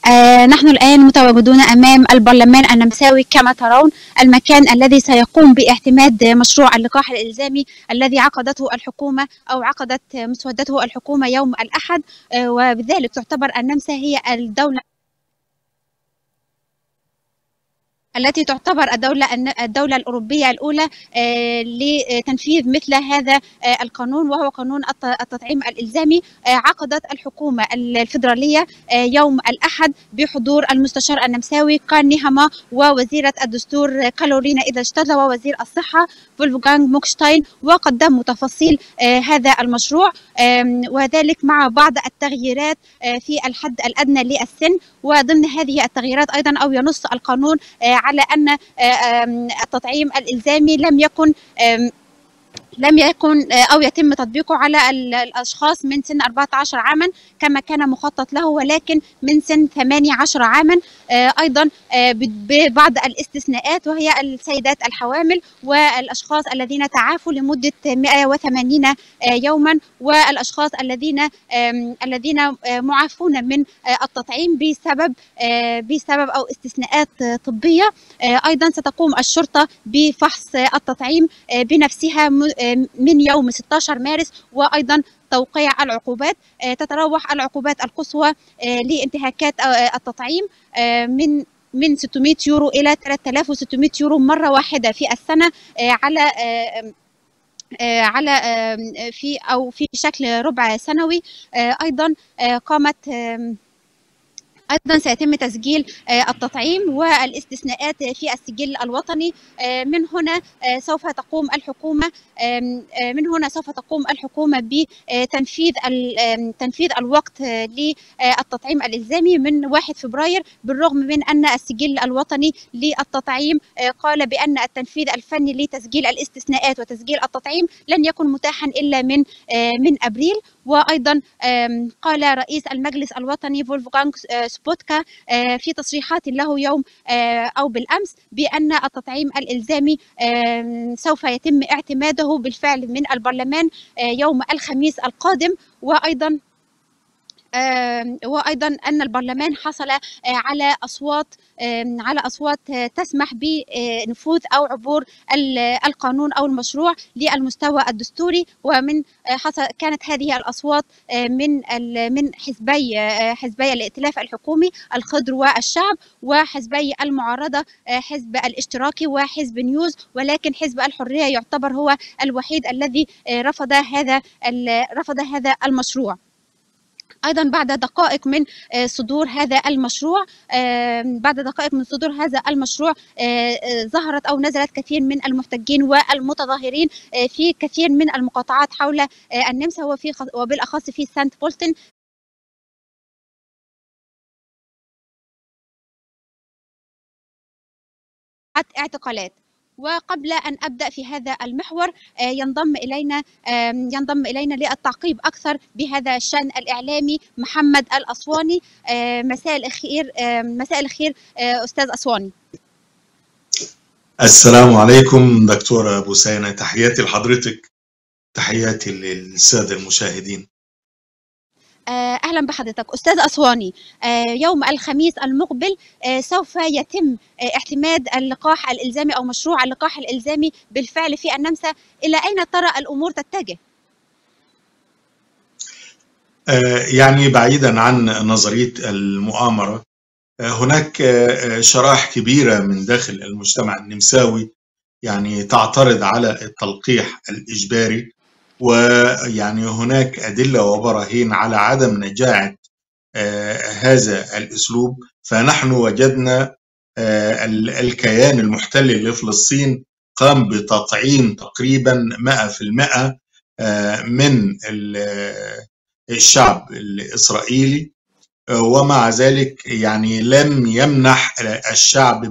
نحن الآن متواجدون أمام البرلمان النمساوي كما ترون، المكان الذي سيقوم باعتماد مشروع اللقاح الإلزامي الذي عقدته الحكومة أو عقدت مسودته الحكومة يوم الأحد، وبذلك تعتبر النمسا هي التي تعتبر الدولة الأوروبية الأولى لتنفيذ مثل هذا القانون، وهو قانون التطعيم الإلزامي. عقدت الحكومة الفيدرالية يوم الأحد بحضور المستشار النمساوي كارل نيهاما ووزيرة الدستور كارولينا إيدلشتادت ووزير الصحة فولفغانغ موكشتاين، وقدموا تفاصيل هذا المشروع، وذلك مع بعض التغييرات في الحد الأدنى للسن. وضمن هذه التغييرات أيضا أو ينص القانون على أن التطعيم الإلزامي لم يكن أو يتم تطبيقه على الأشخاص من سن 14 عاما كما كان مخطط له، ولكن من سن 18 عاما، أيضا ببعض الاستثناءات، وهي السيدات الحوامل والأشخاص الذين تعافوا لمدة 180 يوما، والأشخاص الذين معافون من التطعيم بسبب أو استثناءات طبية. أيضا ستقوم الشرطة بفحص التطعيم بنفسها من يوم 16 مارس، وأيضا توقيع العقوبات. تتراوح العقوبات القصوى لانتهاكات التطعيم من 600 يورو إلى 3600 يورو مرة واحدة في السنة في شكل ربع سنوي. أيضا سيتم تسجيل التطعيم والاستثناءات في السجل الوطني. من هنا سوف تقوم الحكومة بتنفيذ الوقت للتطعيم الإلزامي من 1 فبراير، بالرغم من أن السجل الوطني للتطعيم قال بأن التنفيذ الفني لتسجيل الاستثناءات وتسجيل التطعيم لن يكن متاحا إلا من أبريل. وأيضا قال رئيس المجلس الوطني فولفغانغ سبوتكا في تصريحات له يوم أو بالأمس بأن التطعيم الإلزامي سوف يتم اعتماده بالفعل من البرلمان يوم الخميس القادم. وأيضا أن البرلمان حصل على أصوات تسمح بنفوذ أو عبور القانون أو المشروع للمستوى الدستوري، كانت هذه الأصوات من حزبي الائتلاف الحكومي الخضر والشعب، وحزبي المعارضة حزب الاشتراكي وحزب نيوز، ولكن حزب الحرية يعتبر هو الوحيد الذي رفض هذا المشروع. أيضا بعد دقائق من صدور هذا المشروع ظهرت أو نزلت كثير من المحتجين والمتظاهرين في كثير من المقاطعات حول النمسا وبالأخص في سانت بولتن. اعتقالات. وقبل أن أبدأ في هذا المحور ينضم إلينا للتعقيب أكثر بهذا الشأن الإعلامي محمد الأسواني. مساء الخير أستاذ أسواني. السلام عليكم دكتورة بوسينة، تحياتي لحضرتك، تحياتي للسادة المشاهدين. أهلا بحضرتك أستاذ أسواني. يوم الخميس المقبل سوف يتم اعتماد اللقاح الإلزامي أو مشروع اللقاح الإلزامي بالفعل في النمسا. إلى أين ترى الأمور تتجه؟ يعني بعيدا عن نظرية المؤامرة، هناك شرائح كبيرة من داخل المجتمع النمساوي يعني تعترض على التلقيح الإجباري، ويعني هناك أدلة وبراهين على عدم نجاعة هذا الأسلوب. فنحن وجدنا الكيان المحتل لفلسطين قام بتطعيم تقريبا 100% من الشعب الإسرائيلي، ومع ذلك يعني لم يمنح الشعب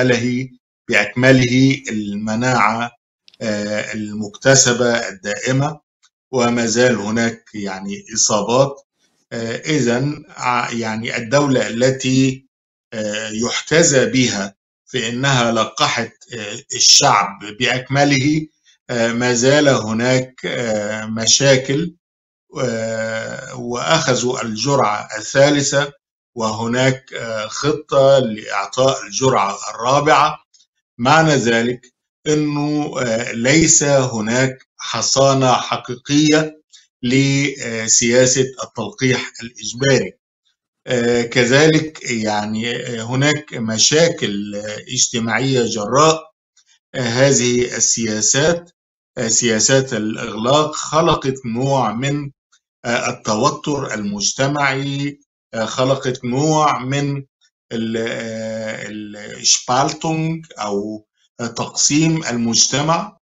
بأكمله المناعة المكتسبة الدائمة، وما زال هناك يعني إصابات. إذن يعني الدولة التي يحتذى بها في أنها لقحت الشعب بأكمله ما زال هناك مشاكل، وأخذوا الجرعة الثالثة وهناك خطة لإعطاء الجرعة الرابعة. معنى ذلك أنه ليس هناك حصانة حقيقية لسياسة التلقيح الإجباري. كذلك يعني هناك مشاكل اجتماعية جراء هذه السياسات. سياسات الإغلاق خلقت نوع من التوتر المجتمعي، خلقت نوع من الشبالتونج أو تقسيم المجتمع،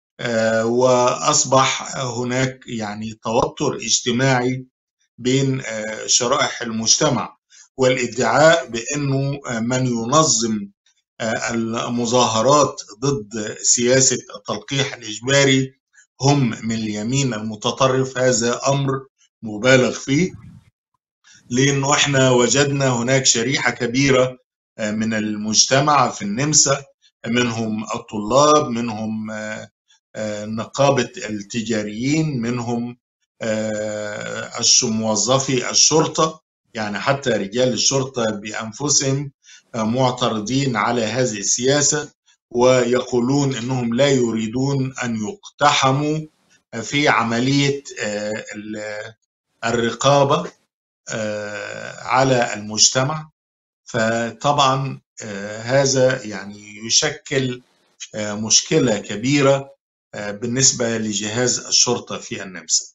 وأصبح هناك يعني توتر اجتماعي بين شرائح المجتمع، والادعاء بأنه من ينظم المظاهرات ضد سياسة التلقيح الإجباري هم من اليمين المتطرف. هذا أمر مبالغ فيه، لأنه احنا وجدنا هناك شريحة كبيرة من المجتمع في النمسا، منهم الطلاب، منهم نقابة التجاريين، منهم موظفي الشرطة، يعني حتى رجال الشرطة بأنفسهم معترضين على هذه السياسة، ويقولون أنهم لا يريدون أن يقتحموا في عملية الرقابة على المجتمع. فطبعا هذا يعني يشكل مشكلة كبيرة بالنسبة لجهاز الشرطة في النمسا.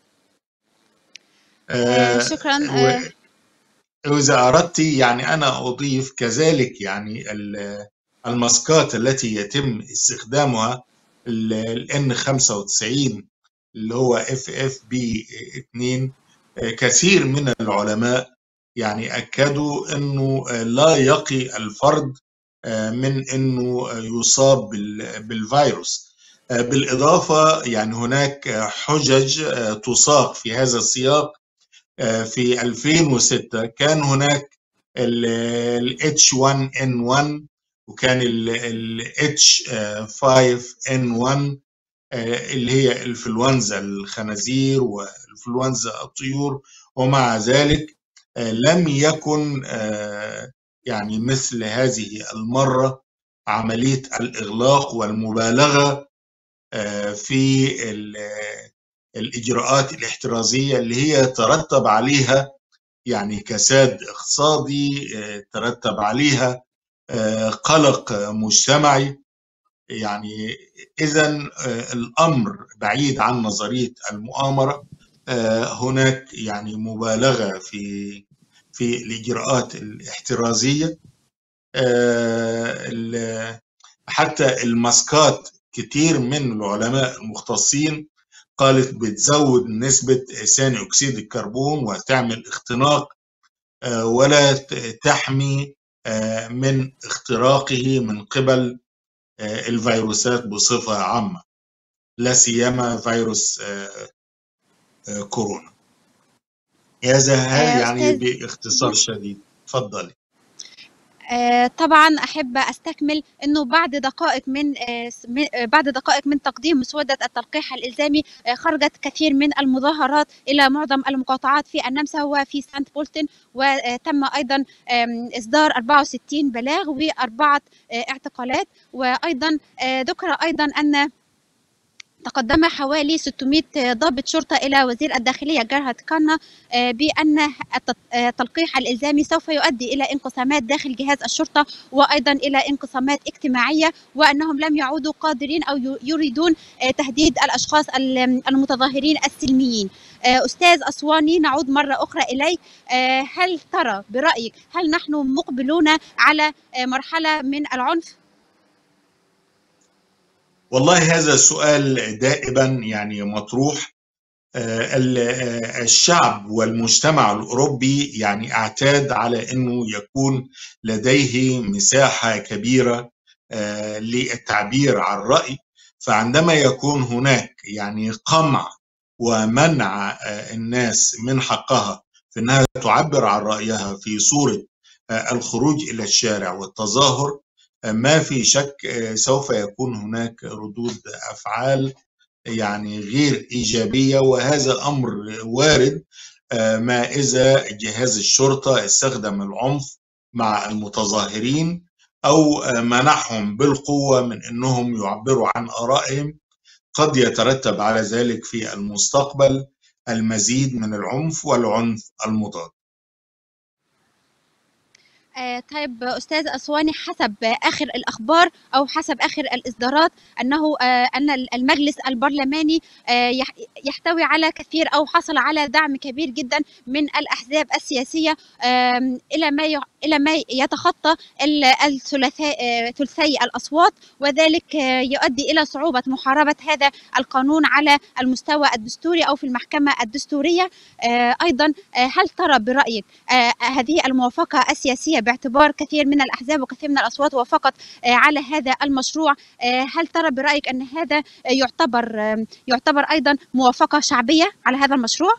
شكرا. وإذا أردت يعني أنا أضيف كذلك يعني الماسكات التي يتم استخدامها N95 اللي هو FFP2. كثير من العلماء يعني أكدوا أنه لا يقي الفرد من أنه يصاب بالفيروس. بالإضافة يعني هناك حجج تساق في هذا السياق. في 2006 كان هناك ال H1N1 وكان ال H5N1 اللي هي انفلونزا الخنازير وانفلونزا الطيور، ومع ذلك لم يكن يعني مثل هذه المرة عملية الإغلاق والمبالغة في الإجراءات الاحترازية اللي هي ترتب عليها يعني كساد اقتصادي، ترتب عليها قلق مجتمعي. يعني إذا الأمر بعيد عن نظرية المؤامرة، هناك يعني مبالغة في الإجراءات الاحترازية. حتى الماسكات كتير من العلماء المختصين قالت بتزود نسبة ثاني أكسيد الكربون وتعمل اختناق، ولا تحمي من اختراقه من قبل الفيروسات بصفة عامة، لا سيما فيروس كورونا. هذا يعني باختصار شديد. تفضلي. طبعا احب استكمل انه بعد دقائق من تقديم مسوده التلقيح الالزامي خرجت كثير من المظاهرات الى معظم المقاطعات في النمسا وفي سانت بولتن، وتم ايضا اصدار 64 بلاغ و4 اعتقالات. وايضا ذكر ايضا ان تقدم حوالي 600 ضابط شرطة إلى وزير الداخلية جيرهارد كانا بأن التلقيح الإلزامي سوف يؤدي إلى انقسامات داخل جهاز الشرطة وأيضا إلى انقسامات اجتماعية، وأنهم لم يعودوا قادرين أو يريدون تهديد الأشخاص المتظاهرين السلميين. أستاذ أسواني، نعود مرة أخرى إليك. هل ترى برأيك هل نحن مقبلون على مرحلة من العنف؟ والله هذا السؤال دائما يعني مطروح. الشعب والمجتمع الأوروبي يعني اعتاد على أنه يكون لديه مساحة كبيرة للتعبير عن الرأي، فعندما يكون هناك يعني قمع ومنع الناس من حقها في أنها تعبر عن رأيها في صورة الخروج إلى الشارع والتظاهر، ما في شك سوف يكون هناك ردود أفعال يعني غير إيجابية، وهذا أمر وارد ما إذا جهاز الشرطة استخدم العنف مع المتظاهرين أو منعهم بالقوة من أنهم يعبروا عن آرائهم. قد يترتب على ذلك في المستقبل المزيد من العنف والعنف المضاد. طيب أستاذ أسواني، حسب آخر الأخبار أو حسب آخر الإصدارات أن المجلس البرلماني يحتوي على كثير أو حصل على دعم كبير جدا من الأحزاب السياسية إلى ما يتخطى ثلثي الأصوات، وذلك يؤدي إلى صعوبة محاربة هذا القانون على المستوى الدستوري أو في المحكمة الدستورية. أيضا هل ترى برأيك هذه الموافقة السياسية باعتبار كثير من الأحزاب وكثير من الأصوات وافقت على هذا المشروع، هل ترى برأيك أن هذا يعتبر أيضا موافقة شعبية على هذا المشروع؟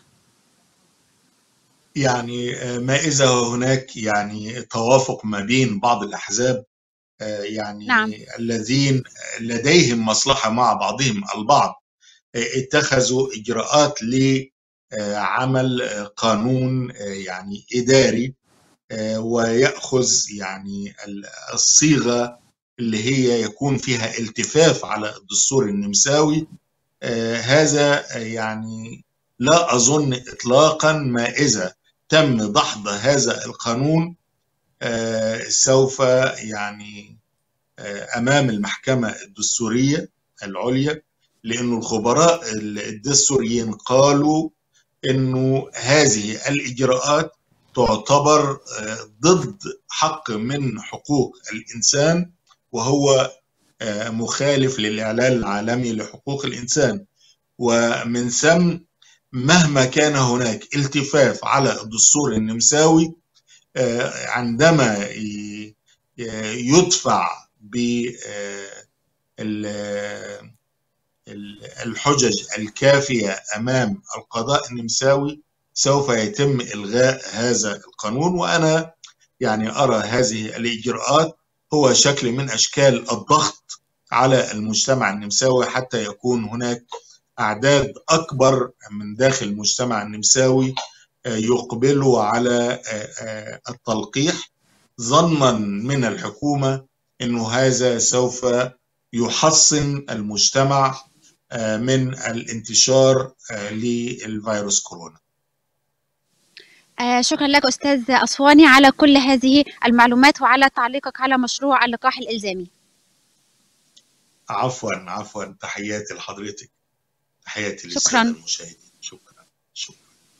يعني ما إذا هناك يعني توافق ما بين بعض الأحزاب يعني نعم. الذين لديهم مصلحة مع بعضهم البعض اتخذوا إجراءات لعمل قانون يعني إداري ويأخذ يعني الصيغة اللي هي يكون فيها التفاف على الدستور النمساوي. هذا يعني لا أظن إطلاقا ما إذا تم دحض هذا القانون سوف يعني أمام المحكمة الدستورية العليا، لأن الخبراء الدستوريين قالوا أنه هذه الإجراءات تعتبر ضد حق من حقوق الإنسان، وهو مخالف للإعلان العالمي لحقوق الإنسان. ومن ثم مهما كان هناك التفاف على الدستور النمساوي، عندما يدفع بالحجج الكافية أمام القضاء النمساوي سوف يتم إلغاء هذا القانون. وأنا يعني أرى هذه الإجراءات هو شكل من أشكال الضغط على المجتمع النمساوي حتى يكون هناك أعداد أكبر من داخل المجتمع النمساوي يقبلوا على التلقيح، ظنا من الحكومة أنه هذا سوف يحصن المجتمع من الانتشار للفيروس كورونا. شكرا لك أستاذ أسواني على كل هذه المعلومات وعلى تعليقك على مشروع اللقاح الإلزامي. عفوا، تحياتي لحضرتك، تحياتي للسادة المشاهدين. شكرا.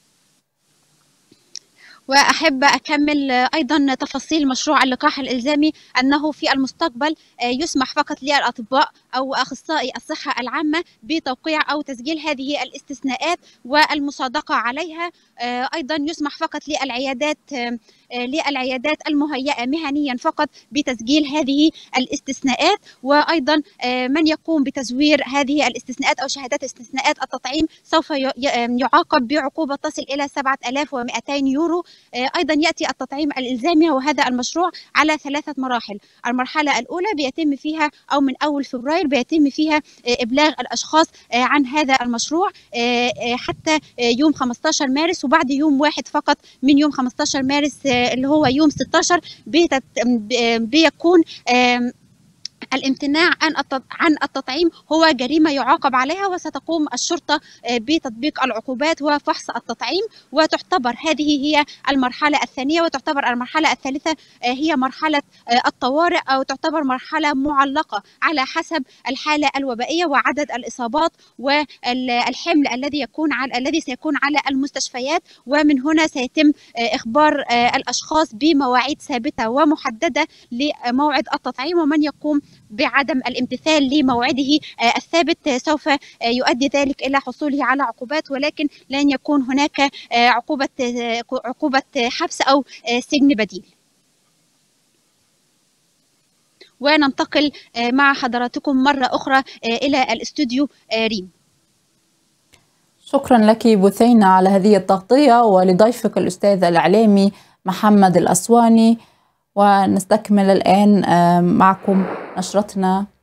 وأحب أكمل أيضا تفاصيل مشروع اللقاح الإلزامي، أنه في المستقبل يسمح فقط للأطباء أو أخصائي الصحة العامة بتوقيع أو تسجيل هذه الاستثناءات والمصادقة عليها. أيضا يسمح فقط للعيادات المهيئة مهنيا فقط بتسجيل هذه الاستثناءات. وأيضا من يقوم بتزوير هذه الاستثناءات أو شهادات استثناءات التطعيم سوف يعاقب بعقوبة تصل إلى 7200 يورو. أيضا يأتي التطعيم الإلزامي وهذا المشروع على 3 مراحل. المرحلة الأولى بيتم فيها أو من أول فبراير بيتم فيها إبلاغ الأشخاص عن هذا المشروع حتى يوم 15 مارس، وبعد يوم واحد فقط من يوم 15 مارس اللي هو يوم 16 بيكون الامتناع عن التطعيم هو جريمة يعاقب عليها، وستقوم الشرطة بتطبيق العقوبات وفحص التطعيم. وتعتبر هذه هي المرحلة الثانية، وتعتبر المرحلة الثالثة هي مرحلة الطوارئ، أو تعتبر مرحلة معلقة على حسب الحالة الوبائية وعدد الإصابات والحمل الذي سيكون على المستشفيات. ومن هنا سيتم إخبار الأشخاص بمواعيد ثابتة ومحددة لموعد التطعيم، ومن يقوم بعدم الامتثال لموعده الثابت سوف يؤدي ذلك إلى حصوله على عقوبات، ولكن لن يكون هناك عقوبة حبس أو سجن بديل. وننتقل مع حضراتكم مرة أخرى إلى الاستوديو ريم. شكرا لك بثينة على هذه التغطية، ولضيفك الأستاذ الإعلامي محمد الأسواني. ونستكمل الآن معكم نشرتنا